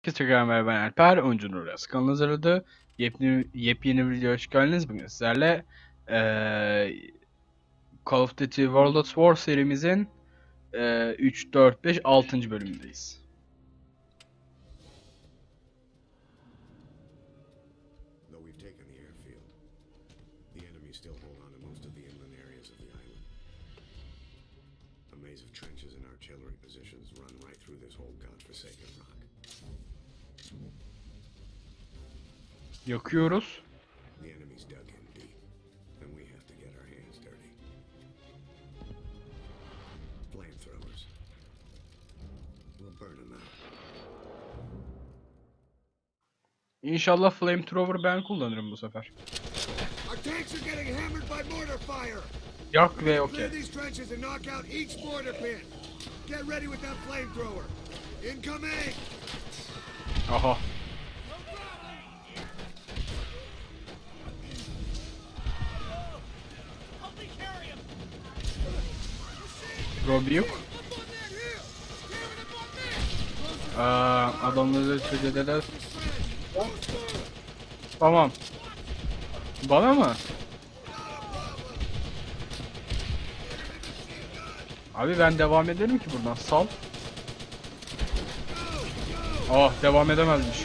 Herkese merhaba, ben Alper. Oyuncu Nuriyaz kanalına hazırladı. Yepyeni video hoş geldiniz. Bugün sizlerle Call of Duty World at War serimizin 3, 4, 5, 6. bölümündeyiz. Though we've taken the airfield, the enemy still hold on to most of the inland areas of the island. A maze of trenches and artillery positions run right through this whole godforsaken rock. Yakıyoruz. The enemy's dug in deep, and we have to get our hands dirty. Flamethrowers. We'll burn them out. İnşallah flamethrower ben kullanırım bu sefer. Our tanks are getting hammered by mortar fire. Yak ve okey. Clear these trenches and knock out each mortar pin. Get ready with that flamethrower. Incoming! Aha. Robiyuk. Adamları söylediler. Tamam. Bana mı? Abi ben devam ederim ki buradan. Sal. Ah, devam edemezmiş.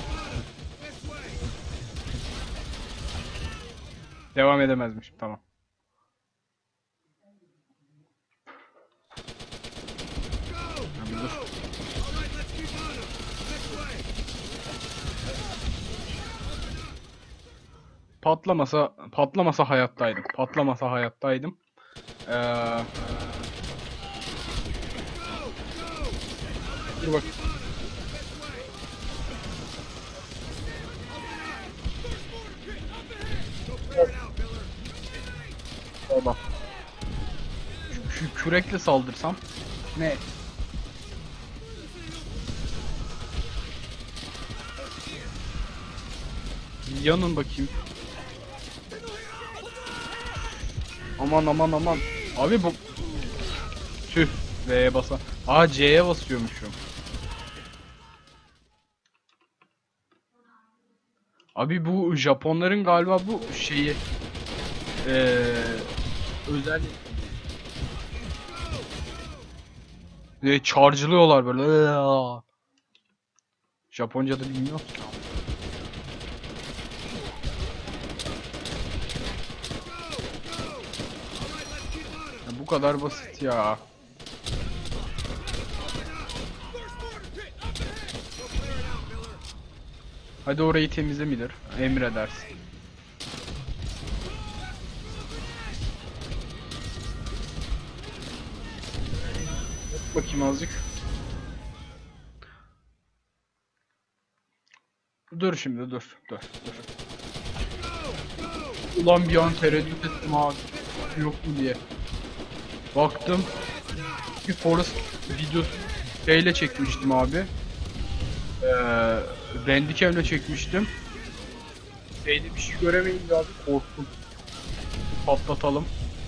Devam edemezmiş. Tamam. Abi dur. Patlamasa hayattaydım. Patlamasa hayattaydım. Dur bak. Tamam. Şu kürekle saldırsam. Ne? Yanın bakayım. Aman aman aman. Abi bu... Tüh. V'ye basa. Aa, C'ye basıyormuşum. Abi bu Japonların galiba bu şeyi... özel... charge'lıyorlar böyle. Japonca'da bilmiyorum ki. Ya bu kadar basit ya. Hadi orayı temizle midir? Emredersin. Bakayım azıcık. Dur şimdi, dur. Ulan bir an tereddüt ettim abi. Yok mu diye. Baktım. Bir Forest videosu şeyle çekmiştim abi. Bandicam'le çekmiştim. Şeyde bir şey göremeyince abi korktum. Patlatalım.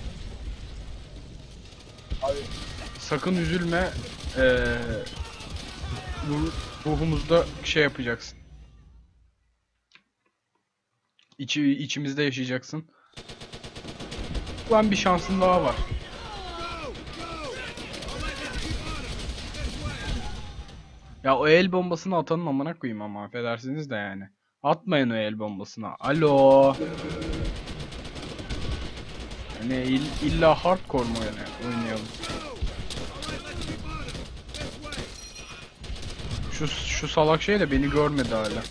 Abi sakın üzülme. Ruhumuzda şey yapacaksın. İçimizde yaşayacaksın. Ulan bir şansın daha var. Ya o el bombasını atanın amına koyayım ama affedersiniz de yani. Atmayın o el bombasına. Alo. Yani illa hardcore mu oynayalım? Şu salak şey de beni görmedi hala.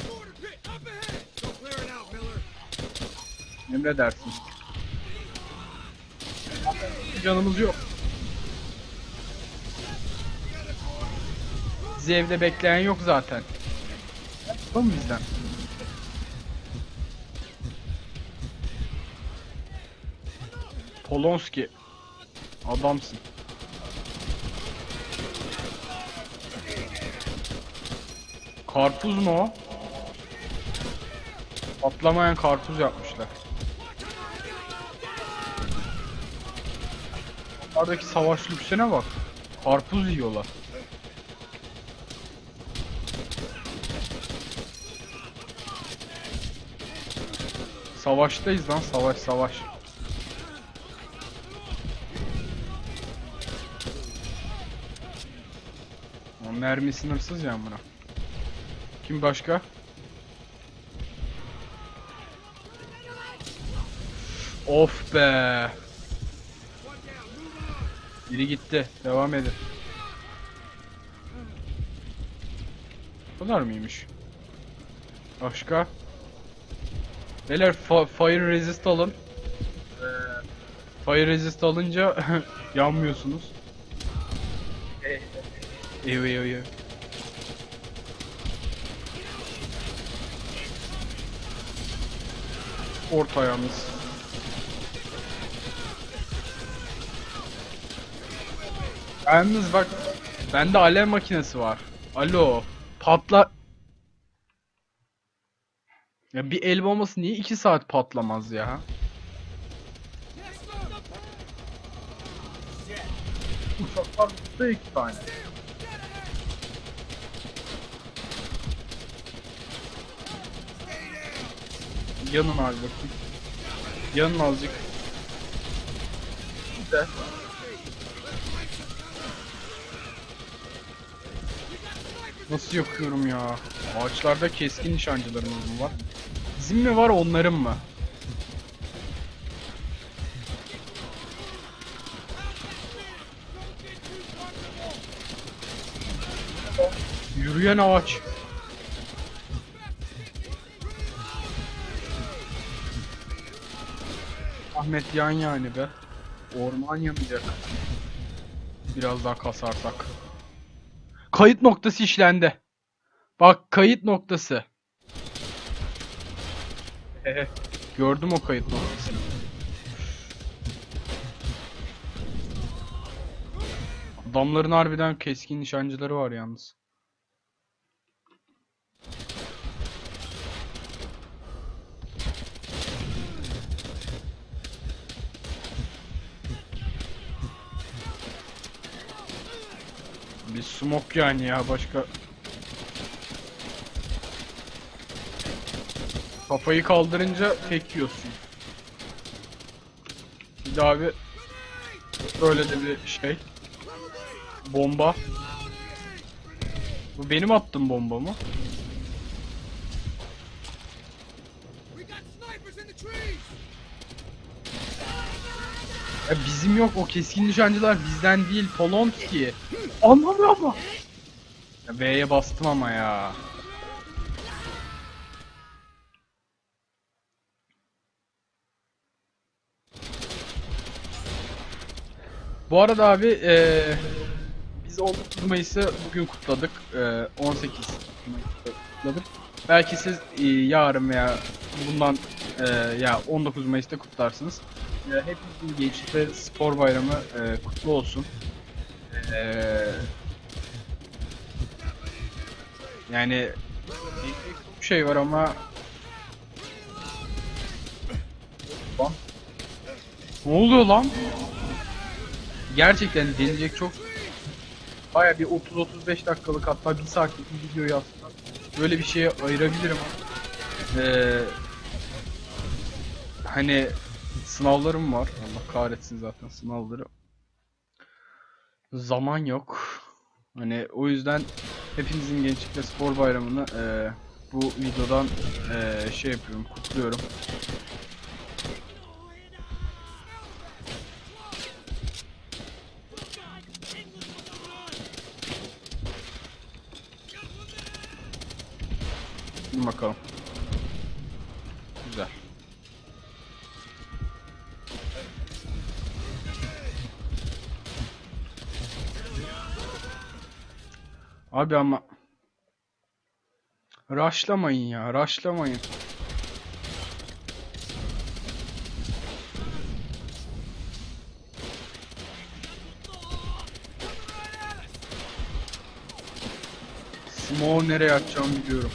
Emredersin. Canımız yok. Bizi evde bekleyen yok zaten. Yapalım mı bizden? Polonski. Adamsın. Karpuz mu o? Patlamayan karpuz yapmışlar. Oradaki savaş lüksüne bak. Karpuz yiyorlar. Savaştayız lan, savaş savaş. O mermi sınırsız ya buna. Kim başka? Of be. Biri gitti. Devam edin. Bu kadar mıymış? Başka? Beyler fire resist alın. Fire resist alınca yanmıyorsunuz. Eyo. Orta yalnız. Yalnız bak, bende alev makinesi var. Alo, patla. Ya bir el bombası niye 2 saat patlamaz ya? Uçaklar da 2 tane. Yanın abi bakayım. Yanın azıcık. Güzel. Nasıl yakıyorum ya? Ağaçlarda keskin nişancılarımız mı var? Bizim mi var, onların mı? Yürüyen ağaç. Ahmet yan yani be. Orman yanacak. Biraz daha kasarsak. Kayıt noktası işlendi. Bak, kayıt noktası. Gördüm o kayıt noktasını. Adamların harbiden keskin nişancıları var yalnız. Bir smoke yani ya, başka. Kafayı kaldırınca tek yiyorsun. Bir daha bir böyle de bir şey. Bomba. Bu benim attığım bomba mı? Ya bizim yok, o keskin nişancılar bizden değil, Polonski. Anlamıyor ama. Ya V'ye bastım ama ya. Bu arada abi biz 19 Mayıs'ı bugün kutladık. 18 Mayıs'ı kutladık. Belki siz yarın veya bundan ya 19 Mayıs'ta kutlarsınız. Hepimizin Gençlik ve Spor Bayramı kutlu olsun. Yani çok şey var ama lan. Ne oluyor lan? Gerçekten denilecek çok, baya bir 30-35 dakikalık, hatta 1 saatlik bir videoyu aslında böyle bir şeye ayırabilirim. Hani sınavlarım var. Allah kahretsin zaten sınavları. Zaman yok. Hani o yüzden hepinizin Gençlik ve Spor Bayramı'nı bu videodan şey yapıyorum, kutluyorum. Şimdi bakalım. Güzel. Abi ama rushlamayın ya, rushlamayın. Smoke'u nereye atacağımı biliyorum.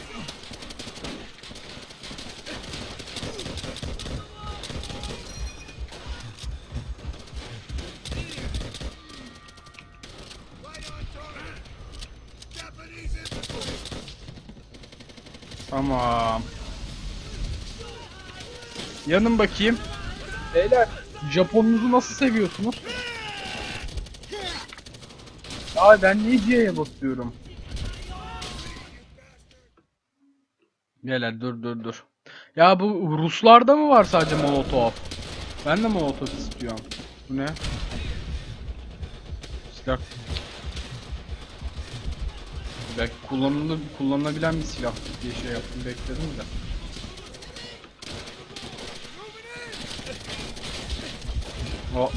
Tamam. Yanın bakayım. Beyler, Japonunuzu nasıl seviyorsunuz? Aa, ben niye C'ye basıyorum? Beyler dur. Ya bu Ruslarda mı var sadece Molotov? Ben de Molotov istiyorum. Bu ne? Silah. Belki kullanılabilen bir silah diye şey yaptım, bekledim de. O.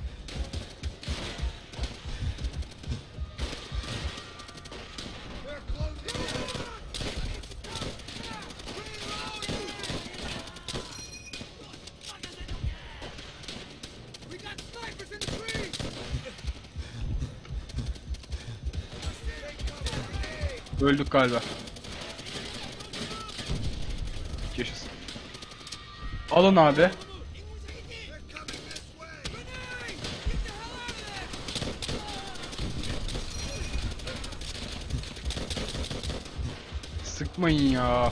Öldük galiba. Yaşasın. Alın abi. Sıkmayın ya.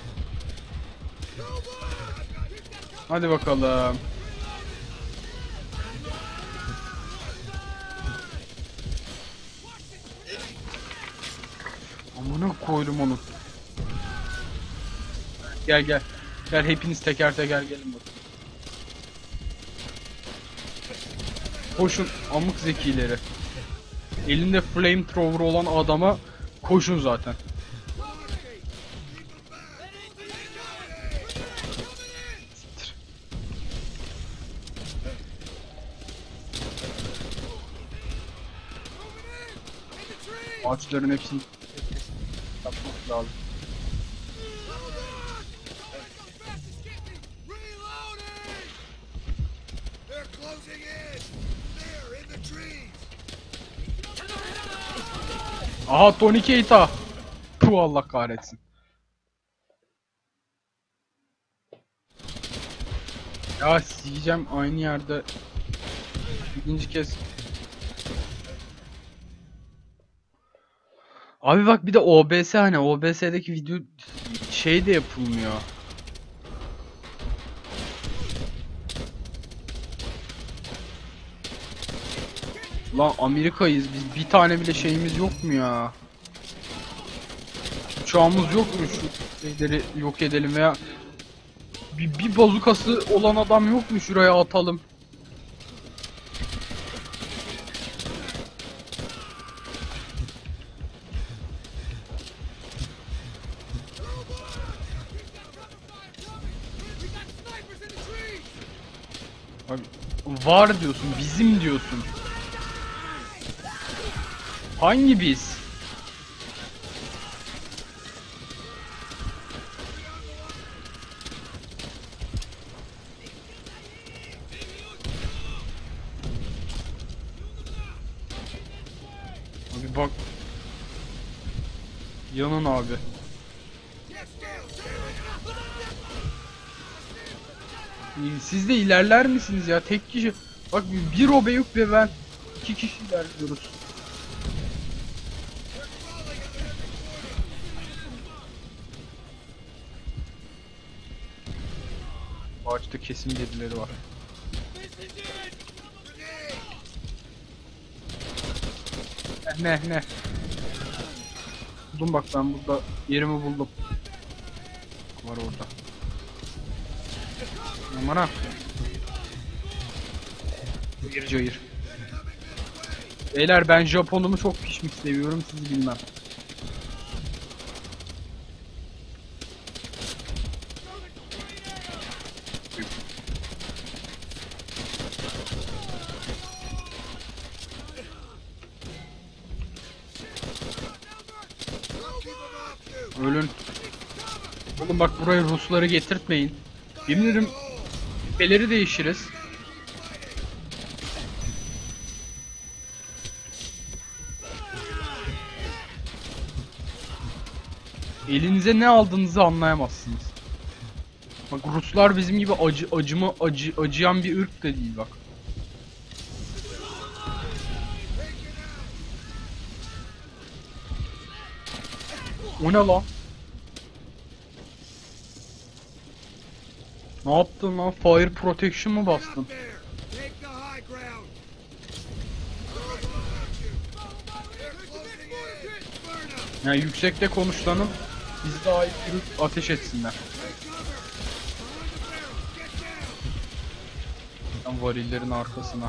Hadi bakalım. Amına koydum onu. Gel. Gel hepiniz teker teker gelin bakın. Koşun amık zekileri. Elinde flamethrower olan adama koşun zaten. Siktir. Ağaçların hepsini yapmak lazım. Aha, Tony Keita. Puh, Allah kahretsin. Ya sileceğim aynı yerde. İkinci kez. Abi bak, bir de OBS, hani OBS'deki video şey de yapılmıyor. Lan Amerika'yız biz, bir tane bile şeyimiz yok mu ya? Uçağımız yok mu, şu şeyleri yok edelim veya bir bazukası olan adam yok mu, şuraya atalım? Abi, var diyorsun, bizim diyorsun. Hangi biz? Abi bak. Yanın abi. Siz de ilerler misiniz ya? Tek kişi. Bak, bir Obeyuk ve ben 2 kişi ilerliyoruz. Ağaçta kesin birileri var. Ne? Buldum bak, ben burada yerimi buldum. Var orada. Aman ha. Cayır. Beyler, ben Japonumu çok pişmiş seviyorum, sizi bilmem. Ölün. Oğlum bak, buraya Rusları getirtmeyin. Bilmiyorum, ülkeleri değişiriz. Elinize ne aldığınızı anlayamazsınız. Bak, Ruslar bizim gibi acıyan bir ırk da değil bak. O ne lan? Ne yaptın lan? Fire protection mı bastın? There! Take the high ground! Yani yüksekte konuşlanın bizi daha iyi yürüp ateş etsinler. Ben varillerin arkasına.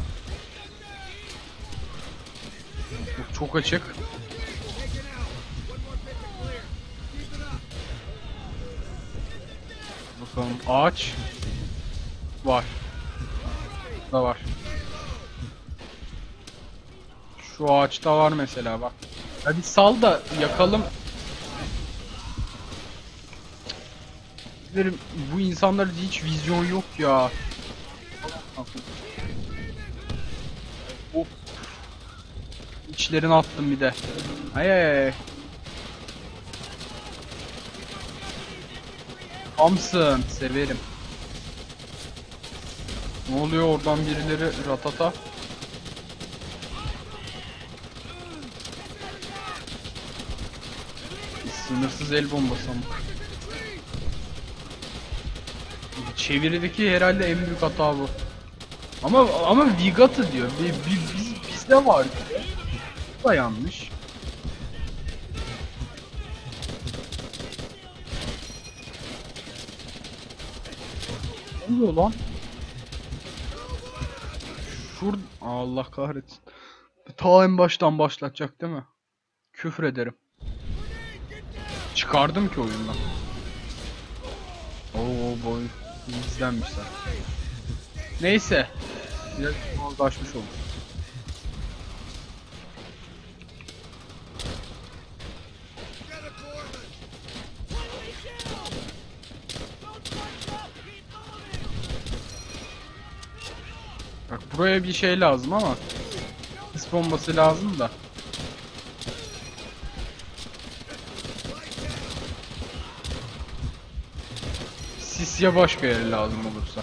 Çok açık. Bakalım ağaç var. Da var. Şu ağaçta var mesela bak. Hadi sal da yakalım. Derim, bu insanlarda hiç vizyon yok ya. Of. İçlerini attım bir de. Ay ay ay. Thompson severim. Ne oluyor oradan birileri ratata? Sınırsız el bombası mı? Çevirideki herhalde en büyük hata bu. Ama Vigat'ı diyor. Bizde var diyor. Bu da yanlış. Ne oluyor lan? Allah kahretsin. Ta en baştan başlatacak değil mi? Küfür ederim. Çıkardım ki oyundan. Oo boy izlenmişler. Neyse. Biraz uzaklaşmış olur. Bak buraya bir şey lazım ama sis bombası lazım da. Sis ya başka yere lazım olursa.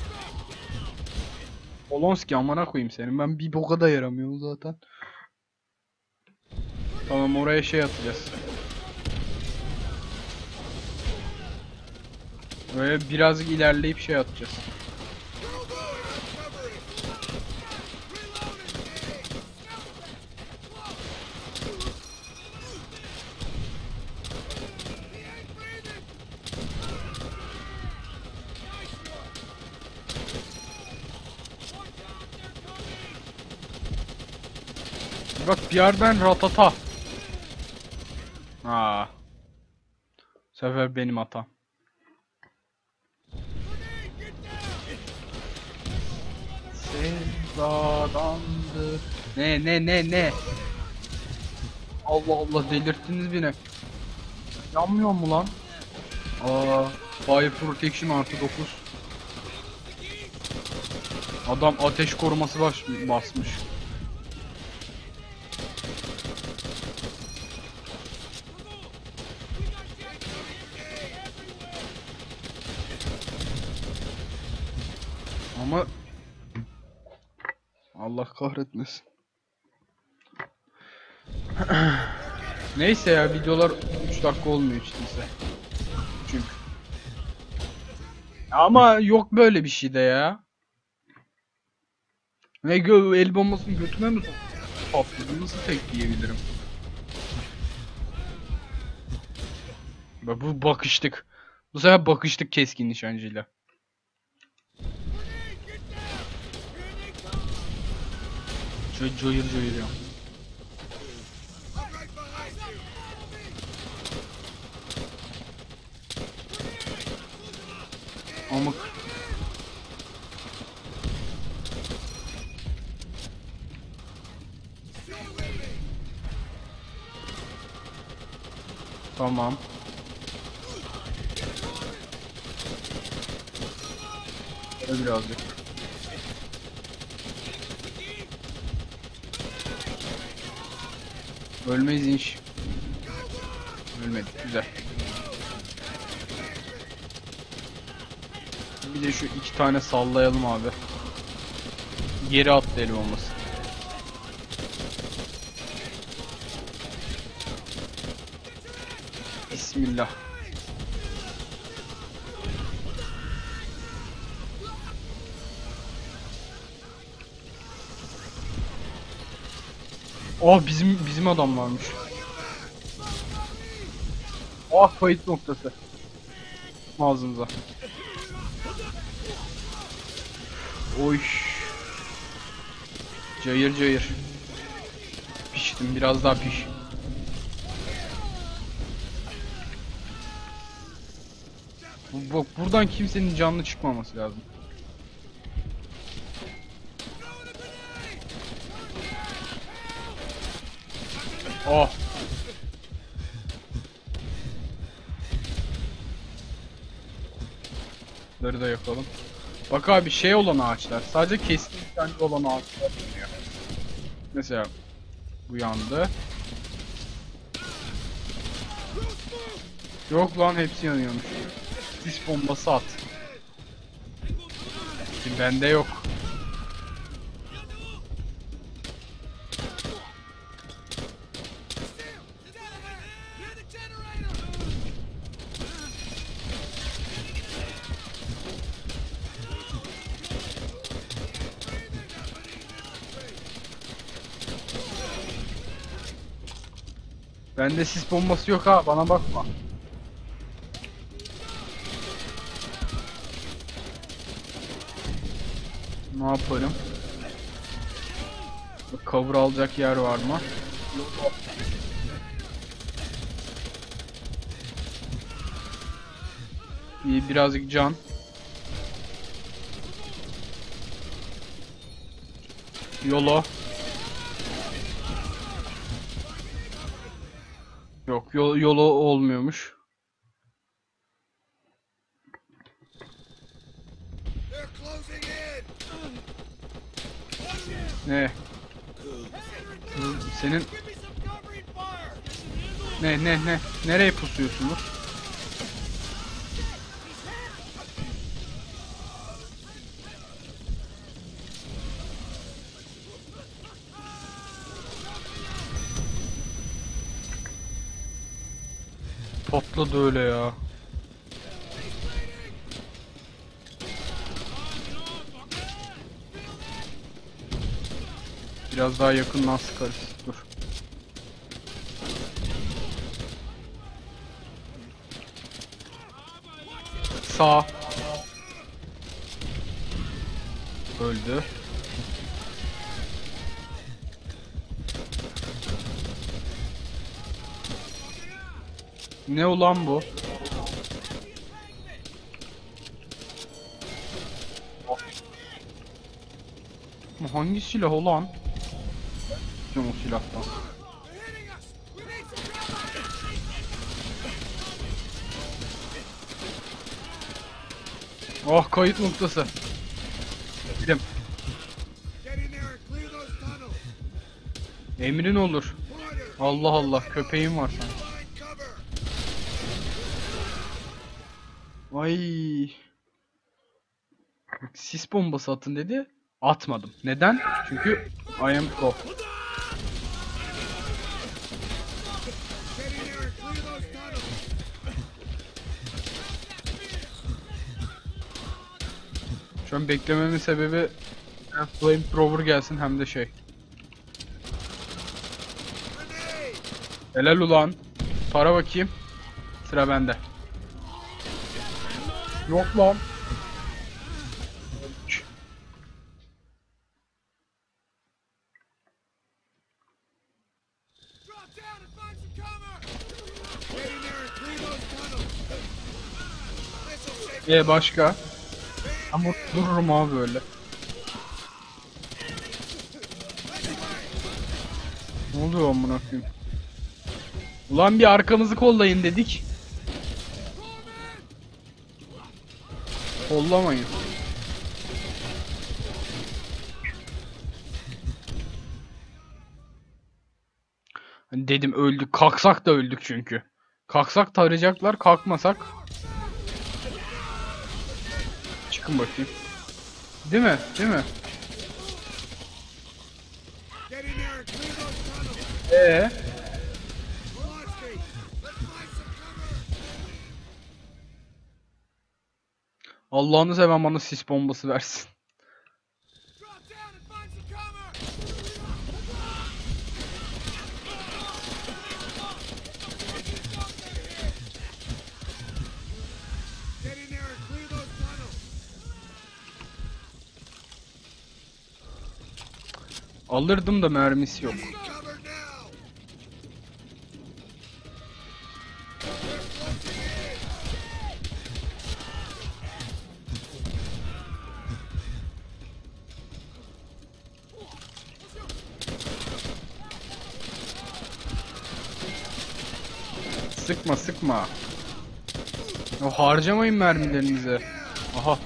Polonski amına koyayım senin. Ben bir boka da yaramıyorum zaten. Tamam oraya şey atacağız. Böyle birazcık ilerleyip şey atacağız. Bak bir yerden ratata. Aa. Bu sefer benim hatam. Sevdadandır. Ne? Allah Allah delirttiniz beni. Yanmıyor mu lan? Aa, Fire Protection artı 9. Adam ateş koruması basmış. Ama Allah kahretmesin. Neyse ya videolar 3 dakika olmuyor işte. Çünkü. Ama yok böyle bir şey de ya. Ne el bombasını götüme mi patladı? Nasıl tek diyebilirim? Bu bakıştık. Bu sefer bakıştık keskin nişancıyla. Şöyle cayır ya. Amık. Tamam. Birazcık. Ölmeyiz inş. Ölmedik. Güzel. Bir de şu 2 tane sallayalım abi. Geri atlayalım olmasın. Bismillah. Oh, bizim adam varmış. Oh, kayıt noktası. Ağzınıza. Oy. Cayır cayır. Piştim, biraz daha piş. Bak, buradan kimsenin canlı çıkmaması lazım. Oh. Bunları da yakalım. Bak abi, şey olan ağaçlar. Sadece keskin nişancı olan ağaçlar yanıyor. Mesela bu yandı. Yok lan, hepsi yanıyormuş. Sis bombası at. Şimdi bende yok. Bende sis bombası yok ha, bana bakma. Ne yaparım? Cover alacak yer var mı? İyi, birazcık can. Yolo. Yok, yolo olmuyormuş. Ne? Senin ne? Nereye pusuyorsunuz? Patladı öyle ya. Biraz daha yakından sıkarız. Dur. Sağ. Öldü. Ne ulan bu? Hangi silah ulan? O silahtan. Oh, kayıt noktası. Gidelim. Emrin olur. Allah Allah, köpeğim var sanki. Ay. Sis bombası atın dedi. Atmadım. Neden? Çünkü I am go. Şu an beklememin sebebi hem flamethrower gelsin hem de şey. Helal ulan. Para bakayım. Sıra bende. Yok lan. Başka? Ama dururum abi öyle. Ne oluyor amına koyayım? Ulan bir arkamızı kollayın dedik. Kollamayın. Hani dedim öldük. Kalksak da öldük çünkü. Kalksak tarayacaklar, kalkmasak. Çıkın bakayım. Değil mi? Değil mi? Allah'ını seven bana sis bombası versin. Alırdım da mermisi yok. Cover now! Sıkma sıkma. Ya harcamayın mermilerinizi. Aha.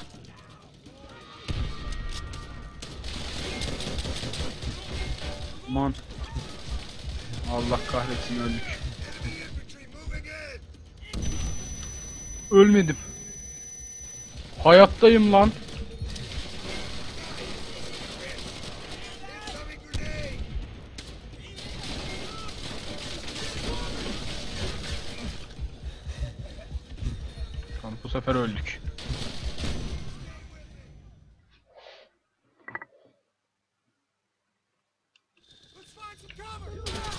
Aman. Allah kahretsin, öldük. Enemy infantry moving in! Ölmedim. Hayattayım lan. Incoming grenade! Tamam, bu sefer öldük. Let's find some cover!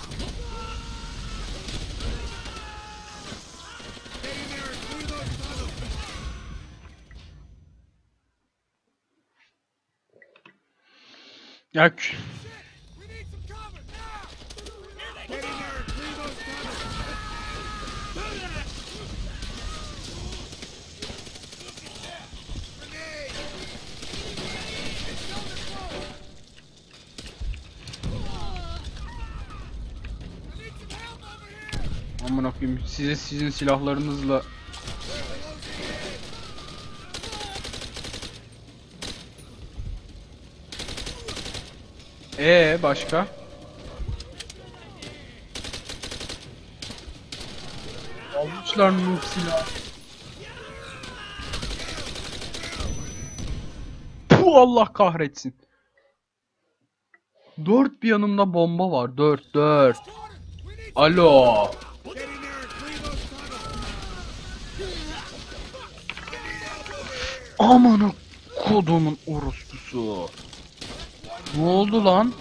Get in there and clear those tunnels! Ya We need some cover now! Get in there and clear those tunnels! Grenade! I need some help over here! amına koyayım, size sizin silahlarınızla başka? Almışlar mı bu silah? Puh, Allah kahretsin. 4 bir yanımda bomba var. 4. Alo. Get in there and clear those tunnels! Aman kodumun orospusu. Ne oldu lan?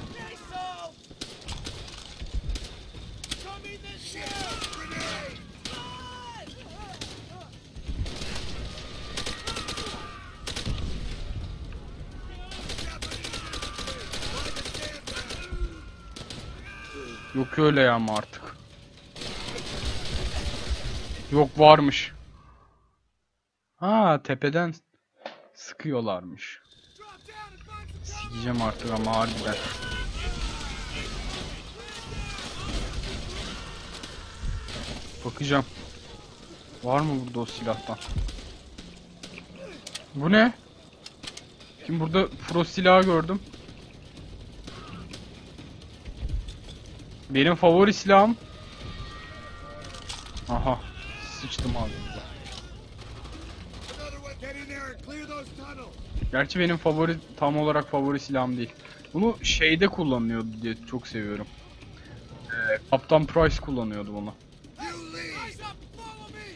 Yok öyle ya ama artık. Yok, varmış. Ha, tepeden sıkıyorlarmış. Sikeceğim artık ama harbiden. Bakacağım. Var mı burada o silahtan? Bu ne? Kim burada pro silahı gördüm. Benim favori silahım. Aha. Sıçtım ağzımıza. Another one! Get in there and clear those tunnels! Gerçi benim favori, tam olarak favori silahım değil. Bunu şeyde kullanıyordu diye çok seviyorum. Kaptan Price kullanıyordu bunu. You lead! Rise up! Follow me!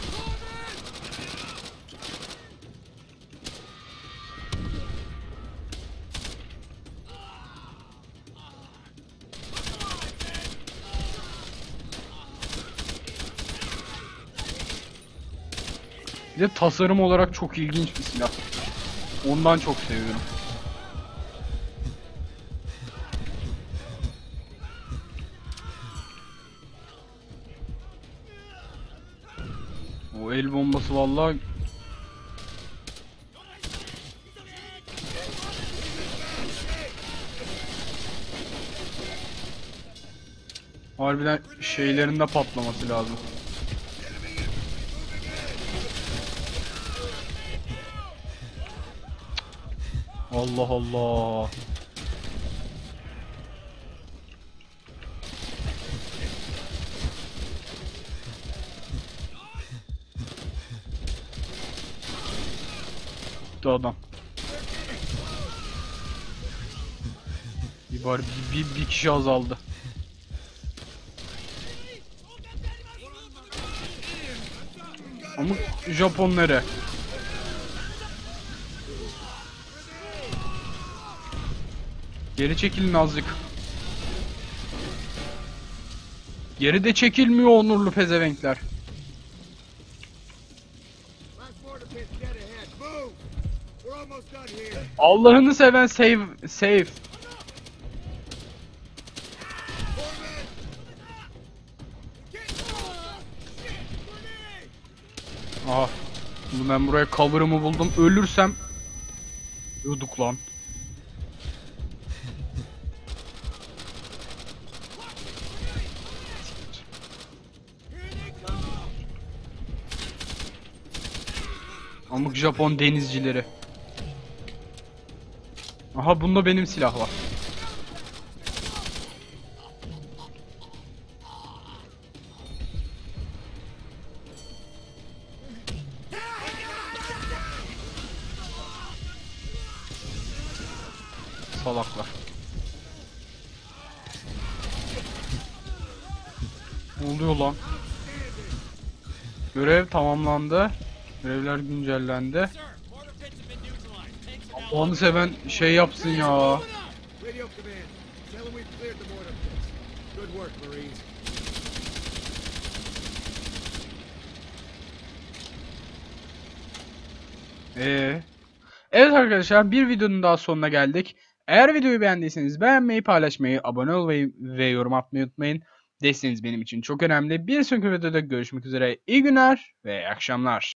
Bir de tasarım olarak çok ilginç bir silah. Ondan çok seviyorum. O el bombası vallahi harbiden şeylerinde patlaması lazım. Allah Allah. Gitti adam. Bir bari bir kişi azaldı. Ama Japon nere? Geri çekilin azıcık. Geri de çekilmiyor onurlu pezevenkler. Last mortar pit dead ahead. Move! We're almost done here. Allah'ını seven save. Aha. Şimdi ben buraya cover'ımı buldum. Ölürsem yuduk lan. Amık Japon denizcileri. Aha bunda benim silah var. Salaklar. Ne oluyor lan? Görev tamamlandı. Görevler güncellendi. Onu seven şey yapsın ya. Radio command. Tell them we've cleared the mortar pits. Good work, Marines. Evet arkadaşlar, bir videonun daha sonuna geldik. Eğer videoyu beğendiyseniz beğenmeyi, paylaşmayı, abone olmayı ve yorum atmayı unutmayın. Desteğiniz benim için çok önemli. Bir sonraki videoda görüşmek üzere. İyi günler ve iyi akşamlar.